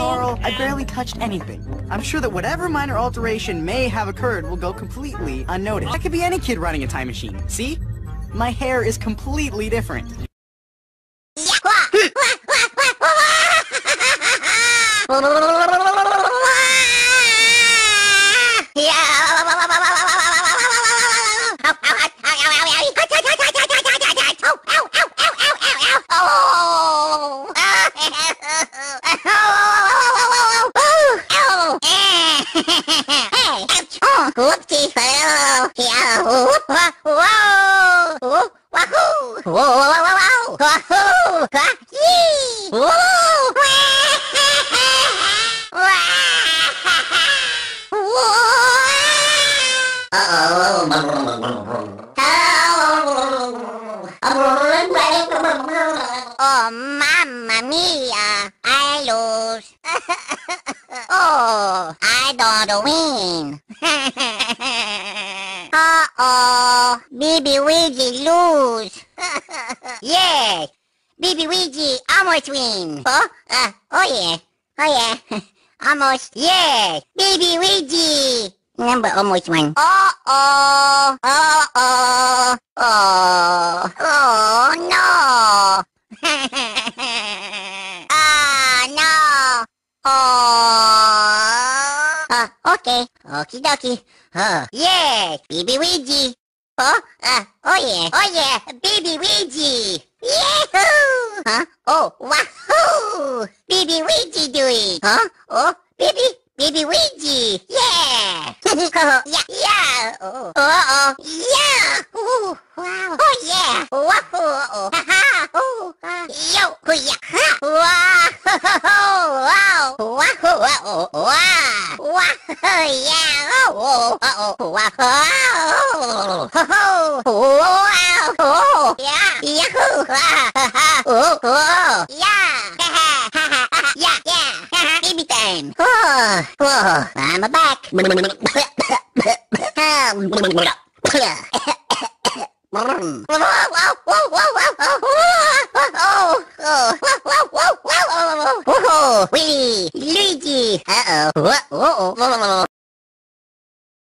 Carl, I barely touched anything. I'm sure that whatever minor alteration may have occurred will go completely unnoticed. I could be any kid running a time machine. See? My hair is completely different. Oh, mamma mia! I lose. Oh, I don't win. Uh-oh, Baby Luigi lose. Yes, Baby Luigi almost win. Oh yeah, almost. Yes, Baby Luigi. Number almost won. Uh-oh, oh no. No. Okay. Okie dokie. Yes, Baby Luigi. Oh yeah, Baby Luigi. Yahoo! Oh, wahoo! Baby Luigi do it. Oh, Baby Luigi. Yeah. Yeah. Oh. Yeah. Ooh. Wow. Oh yeah. Wahoo. Ha. Oh. Yo. Yeah. Wow. Wow. Wahoo. Wow. Wow. Yeah. Oh. Wow. Wow. Oh. Yeah. Yahoo. Oh. Yeah. Yeah. Baby time. Oh. I'm back. Willy, Luigi. Uh-oh.